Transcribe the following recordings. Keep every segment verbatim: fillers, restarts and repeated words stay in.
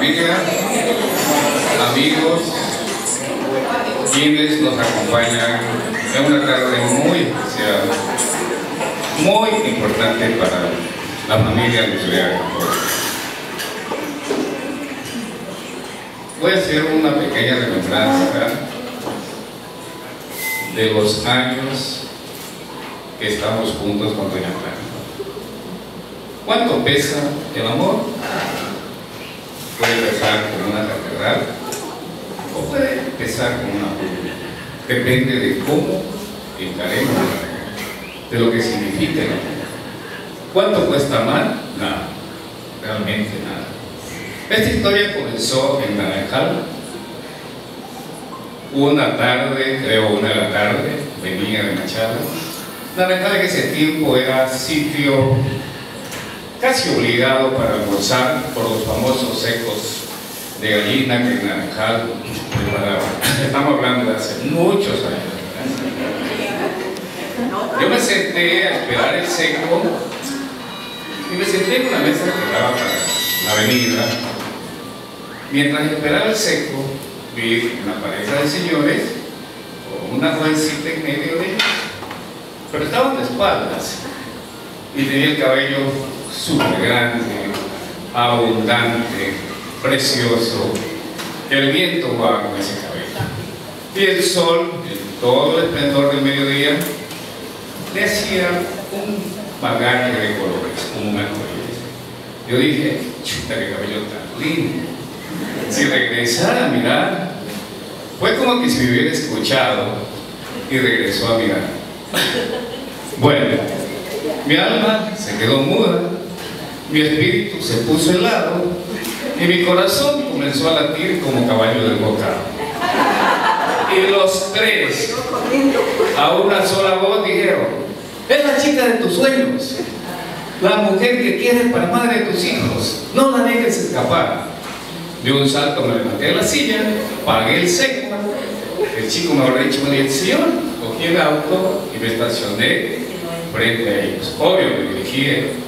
familia, amigos, quienes nos acompañan en una tarde muy especial, muy importante para la familia nuclear. Voy a hacer una pequeña remembranza de los años que estamos juntos con doña Clara. ¿Cuánto pesa el amor? Puede pesar como una catedral o puede pesar como una pulga. Depende de cómo encaremos, de lo que significa el amor. ¿Cuánto cuesta amar? Nada, realmente nada. Esta historia comenzó en Naranjal. Una tarde, creo una de la tarde, venía de Machado. Naranjal en ese tiempo era sitio casi obligado para almorzar por los famosos secos de gallina que en Naranjal preparaban. Estamos hablando de hace muchos años. Yo me senté a esperar el seco y me senté en una mesa que daba para la avenida. Mientras esperaba el seco, vi una pareja de señores con una jovencita en medio de ellos, pero estaban de espaldas y tenía el cabello súper grande, abundante, precioso, que el viento va con ese cabello. Y el sol, en todo el esplendor del mediodía, le hacía un bagaje de colores, como un arcoíris. Yo dije, chuta, qué cabello tan lindo. Si regresara a mirar, fue como que si me hubiera escuchado y regresó a mirar. Bueno, mi alma se quedó muda, mi espíritu se puso helado y mi corazón comenzó a latir como caballo desbocado. Y los tres, a una sola voz, dijeron: es la chica de tus sueños, la mujer que quieres para madre de tus hijos, no la dejes escapar. De un salto me levanté de la silla, pagué el seco, el chico me habrá dicho una dirección, cogí el auto y me estacioné frente a ellos. Obvio, me dirigí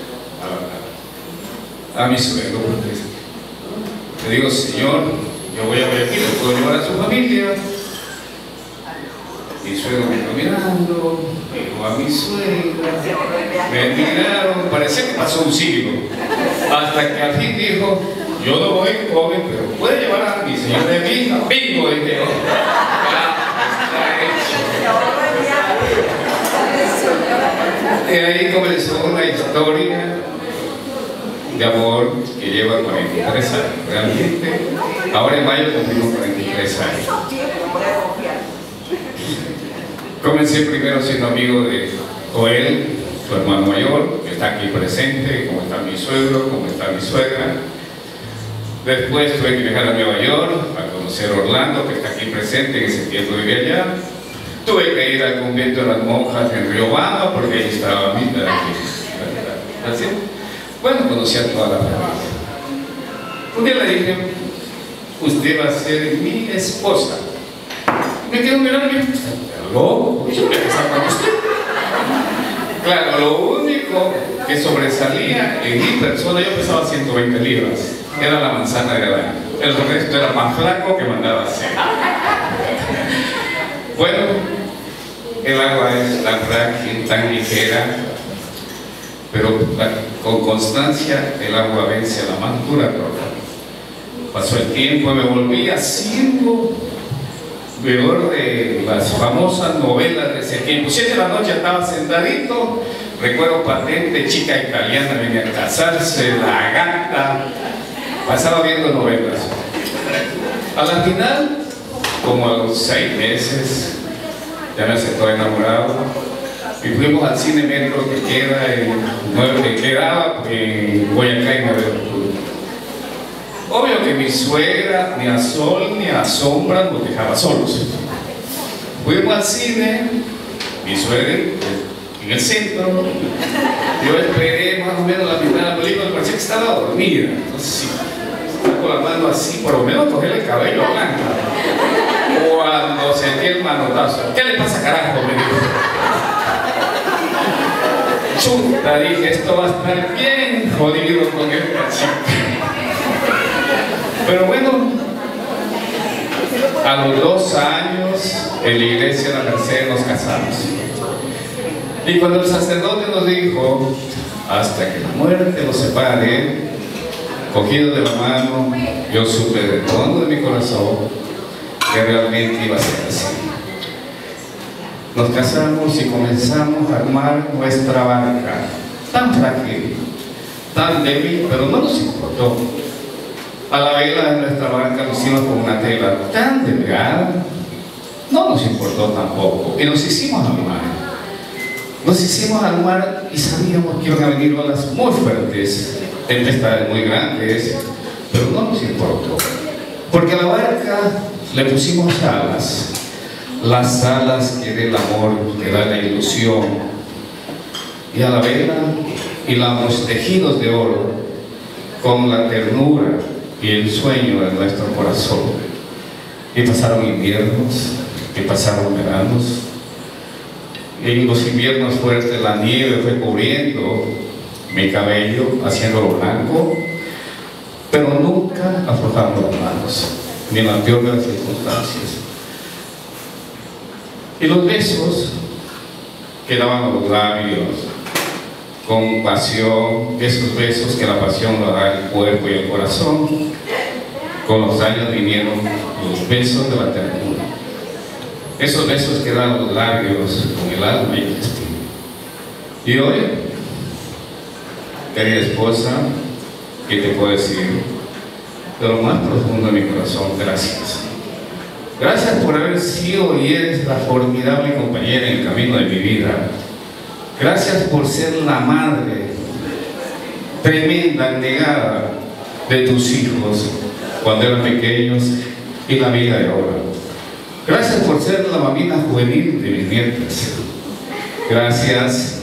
a, a mi suegro. Le digo: señor, yo voy a Guayaquil, ¿le puedo llevar a su familia? Mi suegro me quedó mirando, llegó a mi suegra, me miraron, parecía que pasó un siglo, hasta que al fin dijo: yo no voy joven, pero puede llevar a mi señor de mi hija. ¡Bingo! Y dijo: ya está hecho. Y ahí comenzó una historia de amor que lleva cuarenta y tres años. Realmente, ahora en mayo cumplimos cuarenta y tres años. Comencé primero siendo amigo de Joel, su hermano mayor, que está aquí presente, como está mi suegro, como está mi suegra. Después tuve que viajar a Nueva York a conocer a Orlando, que está aquí presente, en ese tiempo vivía allá. Tuve que ir al convento de las monjas en Riobamba, porque ahí estaba mi ¿Así? Bueno, conocí a toda la familia. Un día le dije: usted va a ser mi esposa. Me quedó mirando y me dijo: ¿loco? Yo voy a casar con usted. Claro, lo único que sobresalía en mi persona, yo pesaba ciento veinte libras, era la manzana de Adán. El resto era más flaco que mandaba a hacer. Bueno, el agua es tan frágil, tan ligera, pero con constancia el agua vence a la más dura roca. Pasó el tiempo y me volví haciendo peor de las famosas novelas de ese tiempo. Siete de la noche estaba sentadito, recuerdo patente, chica italiana venía a casarse, la gata, pasaba viendo novelas. A la final, como a los seis meses, ya me aceptó enamorado y fuimos al cine Metro que queda en nueve, que quedaba en Boyacá y nueve de octubre. Obvio que mi suegra ni a sol ni a sombra nos dejaba solos. Fuimos al cine, mi suegra en el centro, yo esperé más o menos la mitad de la película, parecía que estaba dormida. Entonces, sí, con la mano así, por lo menos coger el cabello blanco. Cuando sentí el manotazo: ¿qué le pasa, carajo? Me dijo. Chuta, dije, esto va a estar bien jodido con esta chica. Pero bueno, a los dos años en la iglesia de la Merced nos casamos. Y cuando el sacerdote nos dijo, hasta que la muerte nos separe, cogido de la mano, yo supe del fondo de mi corazón que realmente iba a ser así. Nos casamos y comenzamos a armar nuestra barca, tan frágil, tan débil, pero no nos importó. A la vela de nuestra barca lo hicimos con una tela tan delgada, no nos importó tampoco, y nos hicimos al mar. Nos hicimos al mar y sabíamos que iban a venir olas muy fuertes, tempestades muy grandes, pero no nos importó, porque a la barca le pusimos alas, las alas que da el amor, que da la ilusión, y a la vela hilamos tejidos de oro con la ternura y el sueño de nuestro corazón. Y pasaron inviernos, y pasaron veranos. En los inviernos fuertes la nieve fue cubriendo mi cabello, haciéndolo blanco, pero nunca aflojamos las manos, ni en las peores circunstancias. Y los besos que daban a los labios con pasión, esos besos que la pasión lo da el cuerpo y el corazón, con los años vinieron los besos de la ternura. Esos besos que dan los labios con el alma y el espíritu. Y hoy, querida esposa, ¿qué te puedo decir? De lo más profundo de mi corazón, gracias. Gracias por haber sido y eres la formidable compañera en el camino de mi vida. Gracias por ser la madre tremenda, negada de tus hijos cuando eran pequeños y la vida de ahora. Gracias por ser la mamita juvenil de mis nietas. Gracias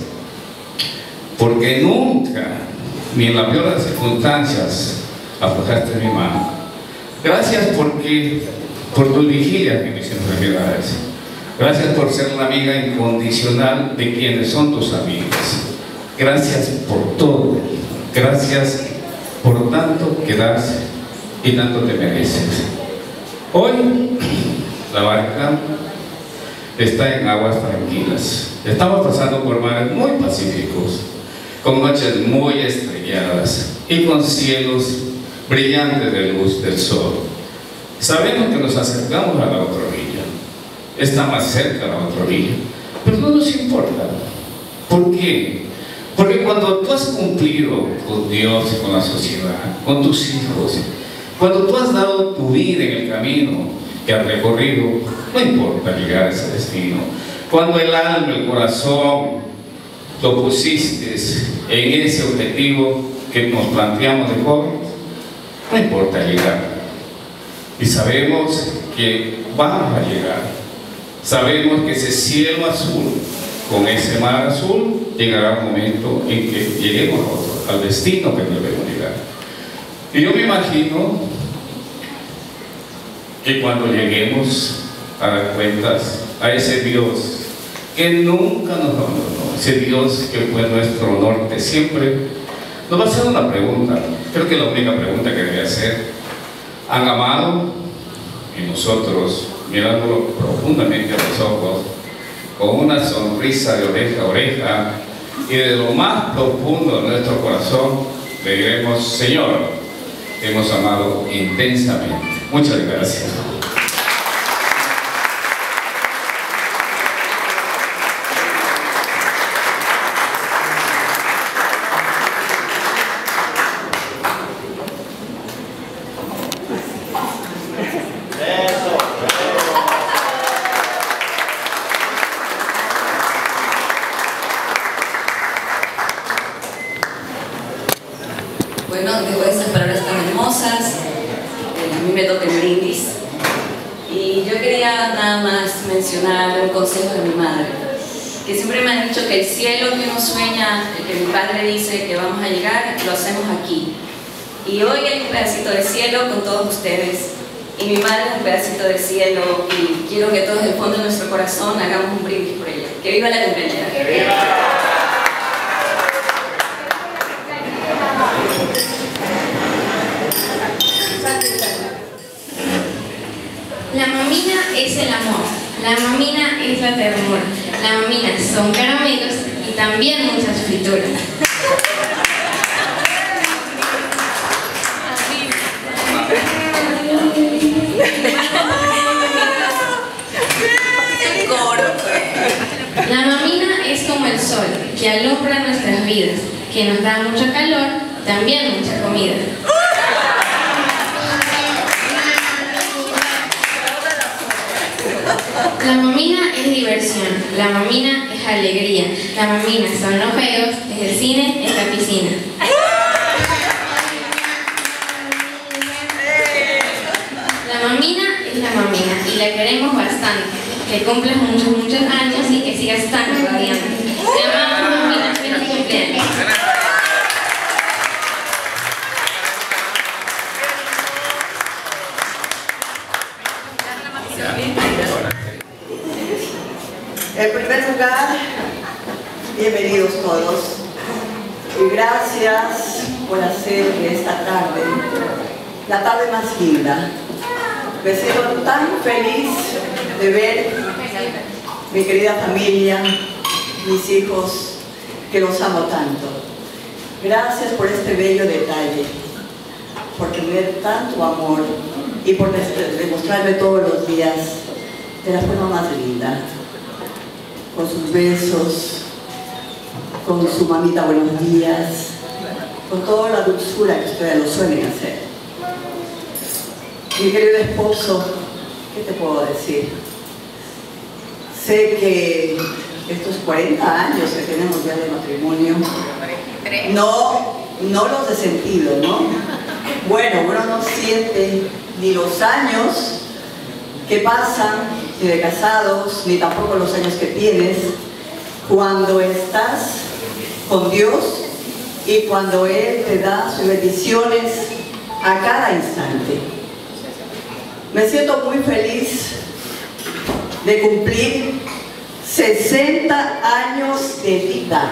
porque nunca, ni en las peores circunstancias, aflojaste mi mano. Gracias porque, por tus vigilias en mis enfermedades. Gracias por ser la amiga incondicional de quienes son tus amigas. Gracias por todo. Gracias por tanto que das y tanto te mereces. Hoy la barca está en aguas tranquilas. Estamos pasando por mares muy pacíficos, con noches muy estrelladas y con cielos brillantes de luz del sol. Sabemos que nos acercamos a la otra orilla. Está más cerca la otra orilla, pero no nos importa. ¿Por qué? Porque cuando tú has cumplido con Dios y con la sociedad, con tus hijos, cuando tú has dado tu vida en el camino que has recorrido, no importa llegar a ese destino. Cuando el alma, el corazón lo pusiste en ese objetivo que nos planteamos de joven, no importa llegar. Y sabemos que vamos a llegar. Sabemos que ese cielo azul, con ese mar azul, llegará un momento en que lleguemos nosotros al destino que debemos llegar. Y yo me imagino que cuando lleguemos a dar cuentas a ese Dios que nunca nos abandonó, ese Dios que fue nuestro norte siempre, nos va a hacer una pregunta. Creo que es la única pregunta que debe hacer. ¿Han amado? Y nosotros, mirándolo profundamente a los ojos, con una sonrisa de oreja a oreja, y de lo más profundo de nuestro corazón, le diremos: Señor, hemos amado intensamente. Muchas gracias. Bueno, después de esas palabras tan hermosas, eh, a mí me toca el brindis. Y yo quería nada más mencionar un consejo de mi madre, que siempre me ha dicho que el cielo que uno sueña, el que mi padre dice que vamos a llegar, lo hacemos aquí. Y hoy hay un pedacito de cielo con todos ustedes, y mi madre es un pedacito de cielo, y quiero que todos del fondo de nuestro corazón hagamos un brindis por ella. ¡Que viva la compañera! ¡Que viva! Gracias. es el amor, la mamina es la ternura, la mamina son caramelos y también muchas frituras. La mamina es como el sol, que alumbra nuestras vidas, que nos da mucho calor, también mucha comida. La mamina es diversión, la mamina es alegría, la mamina son los juegos, es el cine, es la piscina. La mamina es la mamina y la queremos bastante. Que cumplas muchos, muchos años y que sigas tan radiante. Te amamos, mamina, feliz cumpleaños. En primer lugar, bienvenidos todos y gracias por hacer de esta tarde la tarde más linda. Me siento tan feliz de ver mi querida familia, mis hijos, que los amo tanto. Gracias por este bello detalle, por tener tanto amor y por demostrarme todos los días de la forma más linda, con sus besos, con su mamita buenos días, con toda la dulzura que ustedes lo suelen hacer. Mi querido esposo, ¿qué te puedo decir? Sé que estos cuarenta años que tenemos ya de matrimonio, no, no los he sentido, ¿no? Bueno, uno no siente ni los años que pasan, ni de casados, ni tampoco los años que tienes, cuando estás con Dios y cuando Él te da sus bendiciones a cada instante. Me siento muy feliz de cumplir sesenta años de vida.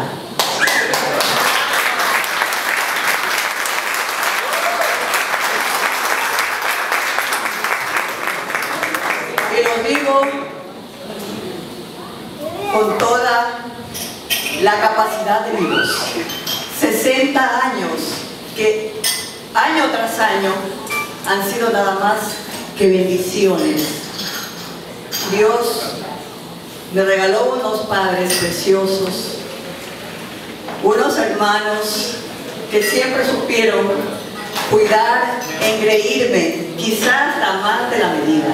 Y lo digo con toda la capacidad de Dios. sesenta años que año tras año han sido nada más que bendiciones. Dios me regaló unos padres preciosos, unos hermanos que siempre supieron cuidar, engreírme, quizás la más de la medida.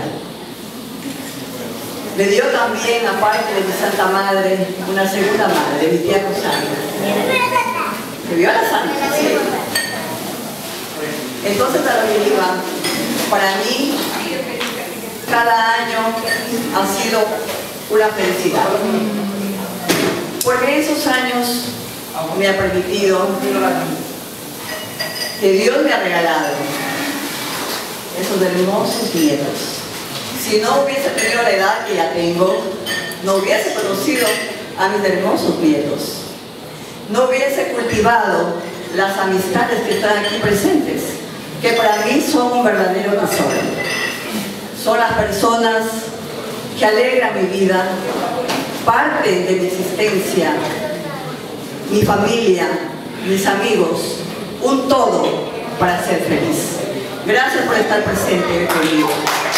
Me dio también, aparte de mi Santa Madre, una segunda madre, mi tía Rosario. Me dio a la Santa, sí. Entonces, a lo que iba, para mí, cada año ha sido una felicidad. Porque esos años me ha permitido que Dios me ha regalado esos hermosos nietos. Si no hubiese tenido la edad que ya tengo, no hubiese conocido a mis hermosos nietos. No hubiese cultivado las amistades que están aquí presentes, que para mí son un verdadero tesoro. Son las personas que alegran mi vida, parte de mi existencia, mi familia, mis amigos, un todo para ser feliz. Gracias por estar presente conmigo.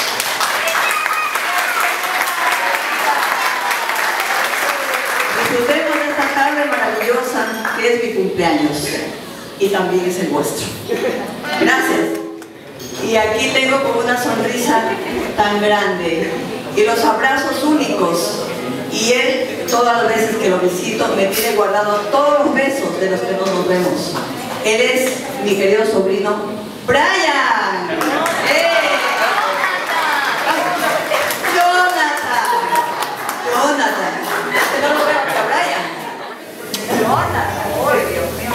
Disfrutemos de esta tarde maravillosa que es mi cumpleaños y también es el vuestro. Gracias. Y aquí tengo como una sonrisa tan grande y los abrazos únicos. Y él, todas las veces que lo visito, me tiene guardado todos los besos de los que no nos vemos. Él es mi querido sobrino, Brian. ¡Eh! Jonathan. Jonathan. No lo veo acá, Brian. Jonathan. ¡Ay, Dios mío!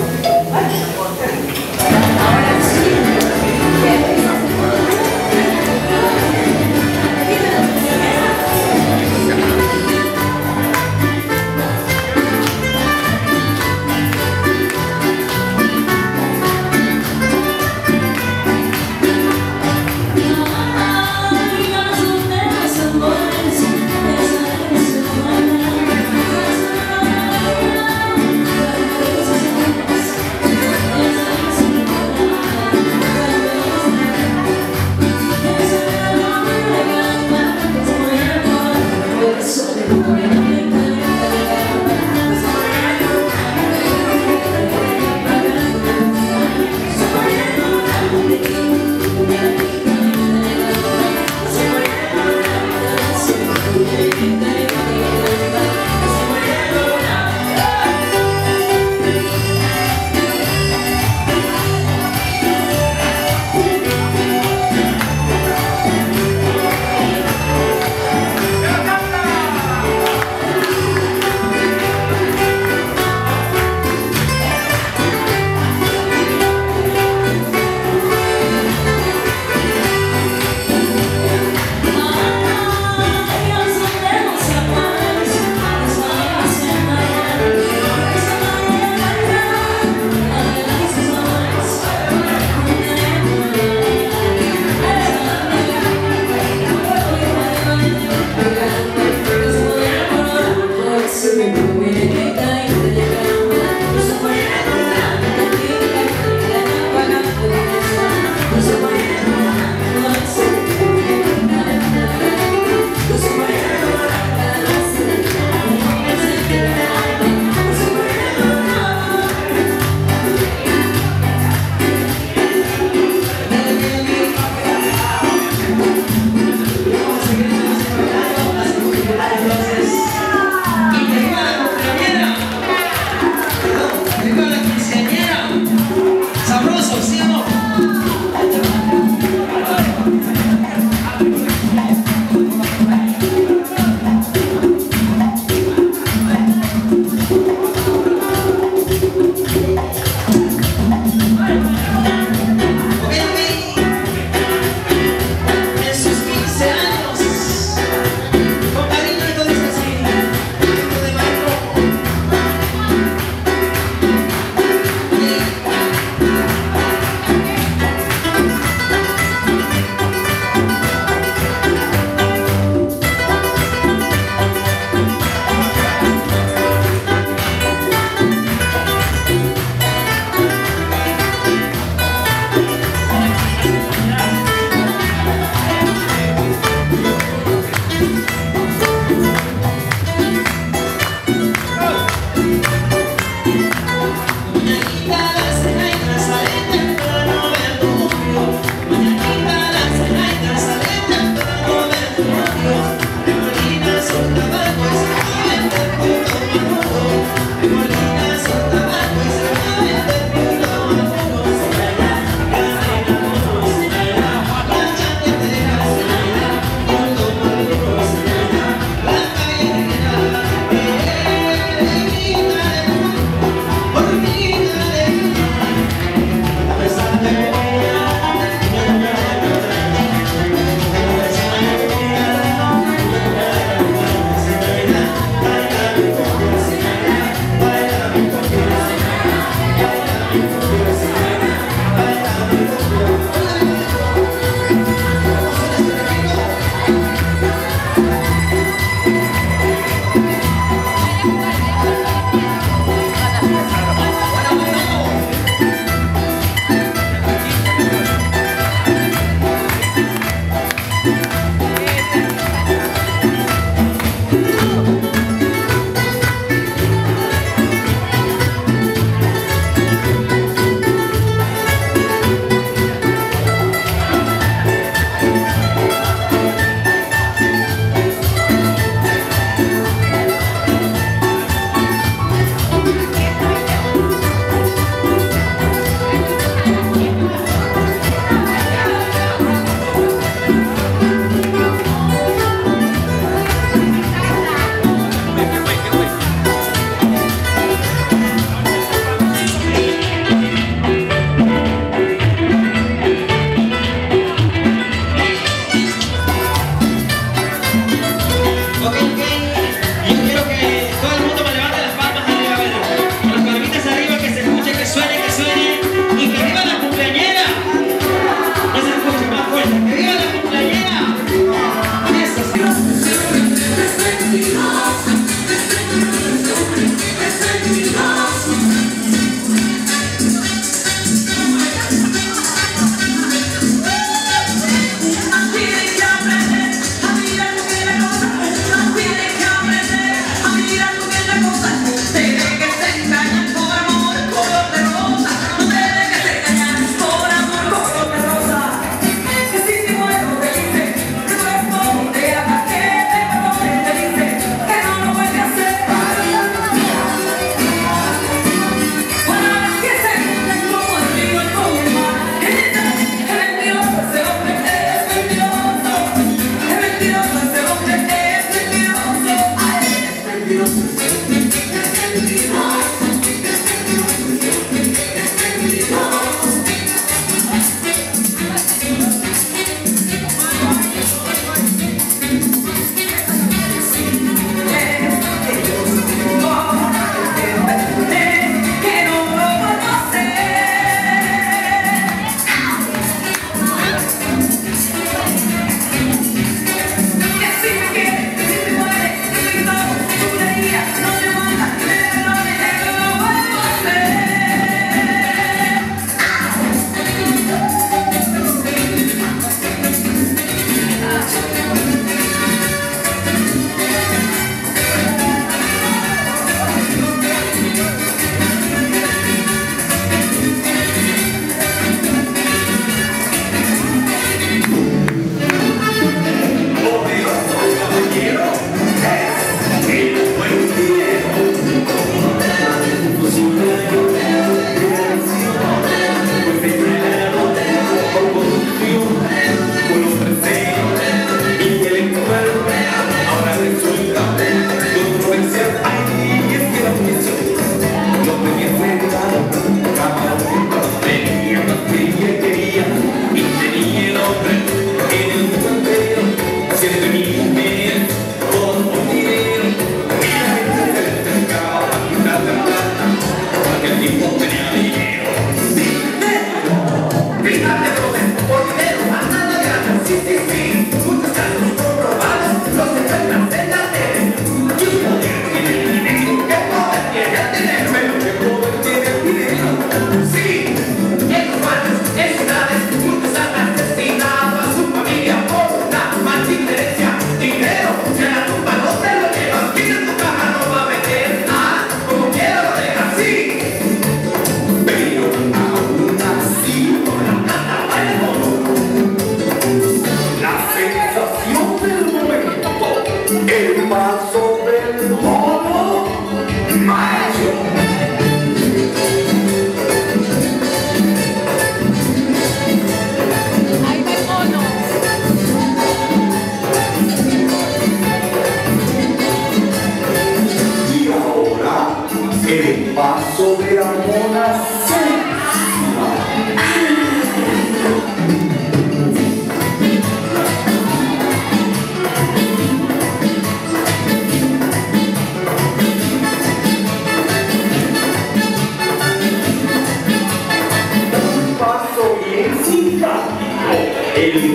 Ahora sí.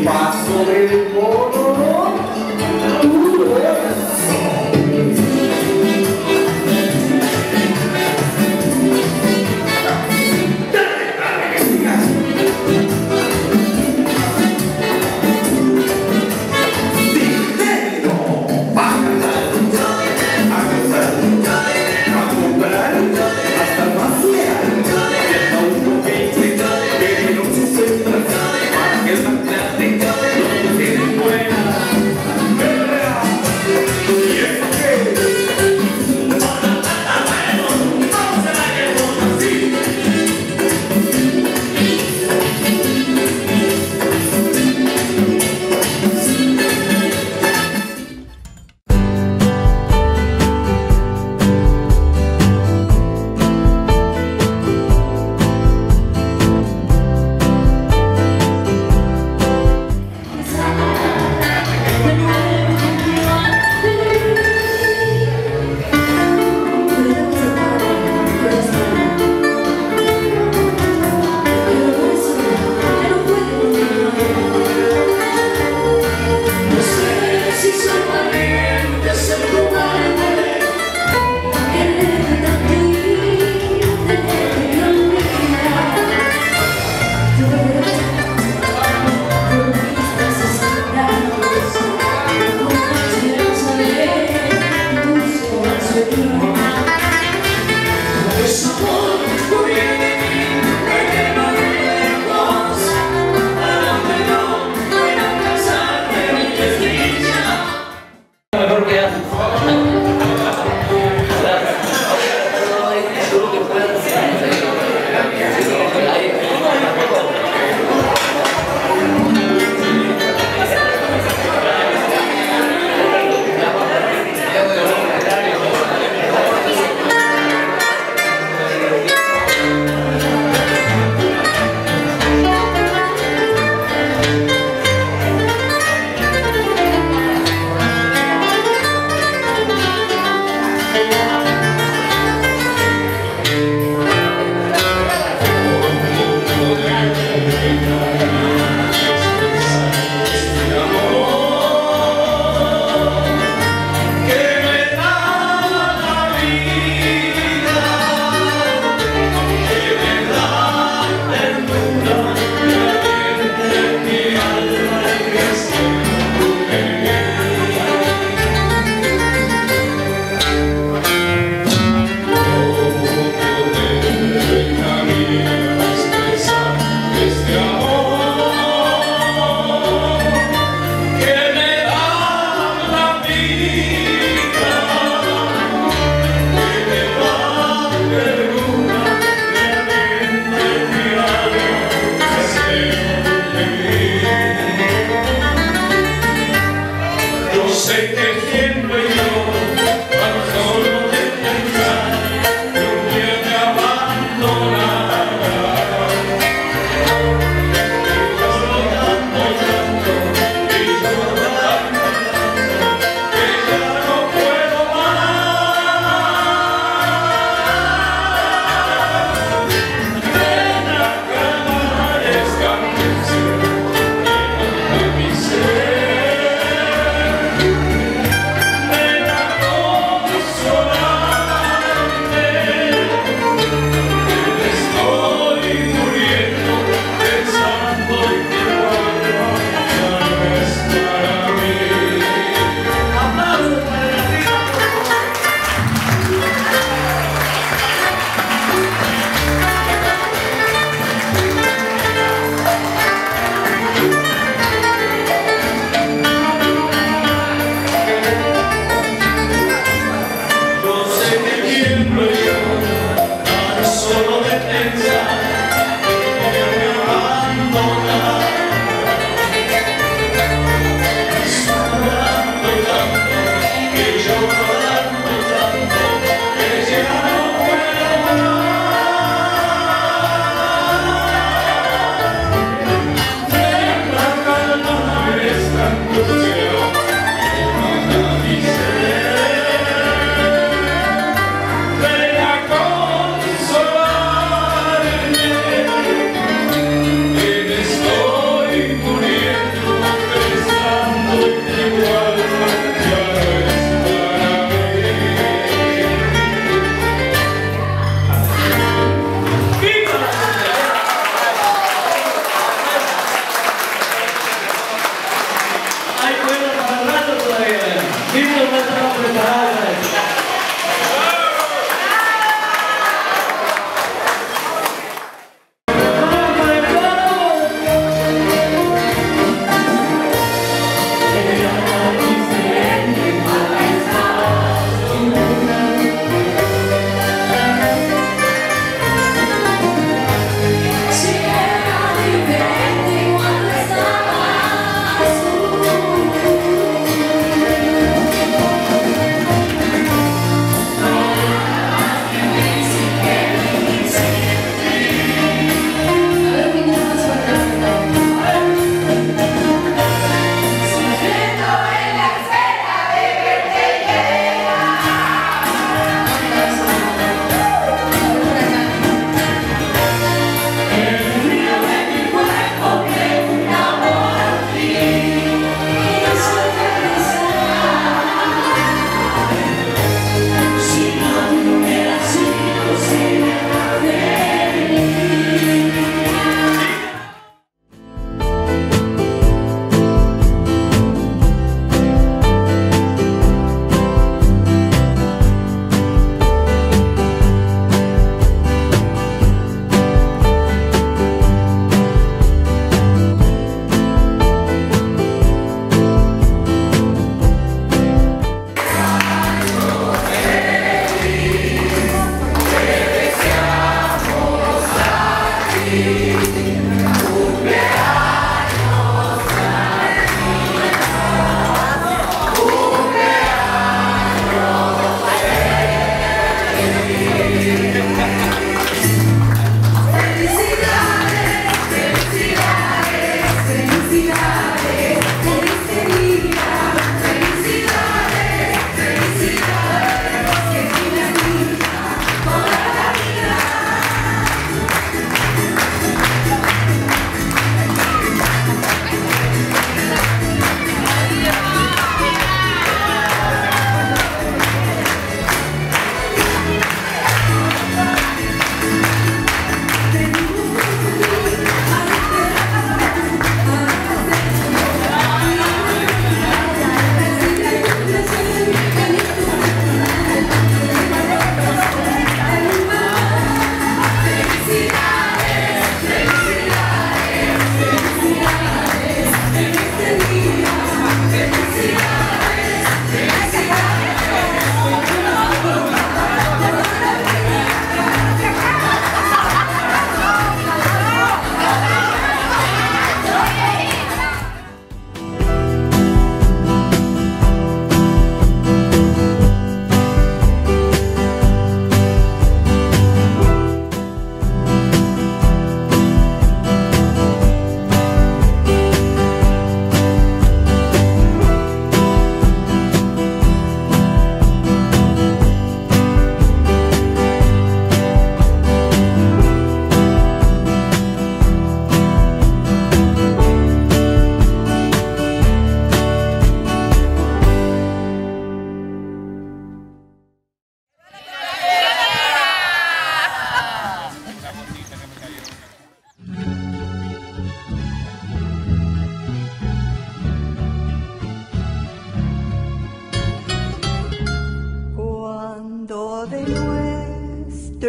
paso del mono, tú eres.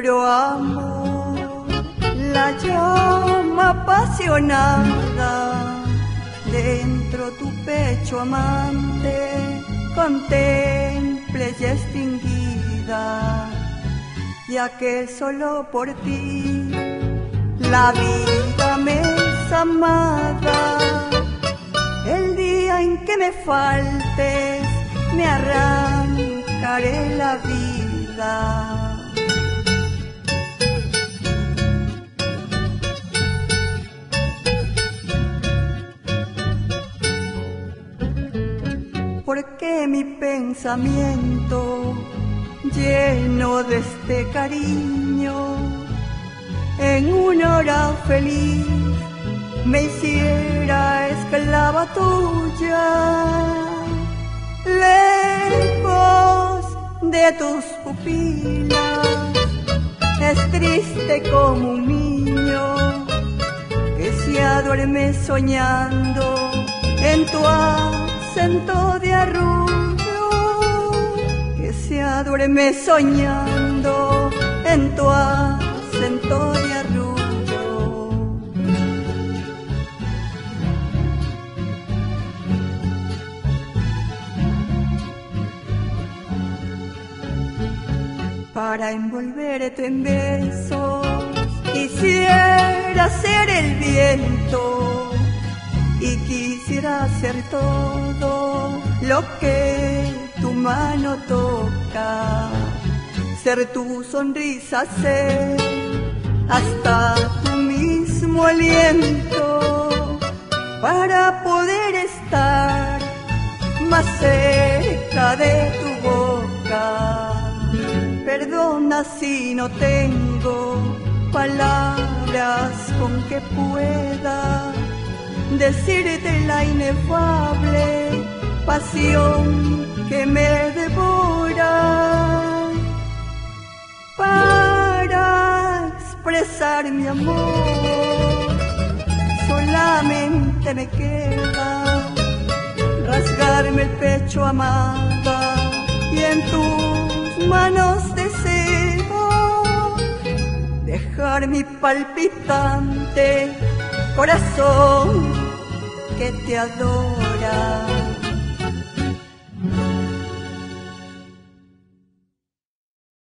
nuestro amor, la llama apasionada dentro tu pecho amante contemple ya extinguida, ya que solo por ti la vida me es amada. El día en que me faltes me arrancaré la vida. Porque mi pensamiento lleno de este cariño en una hora feliz me hiciera esclava tuya, lejos de tus pupilas, es triste como un niño que se duerme soñando en tu acento de arrullo, que se duerme soñando en tu acento de arrullo. Para envolverte en besos quisiera ser el viento y quisiera ser todo lo que tu mano toca, ser tu sonrisa, ser hasta tu mismo aliento, para poder estar más cerca de tu boca. Perdona si no tengo palabras con que pueda decirte la inefable pasión que me devora. Para expresar mi amor solamente me queda rasgarme el pecho, amada, y en tus manos deseo dejar mi palpitante corazón que te adora.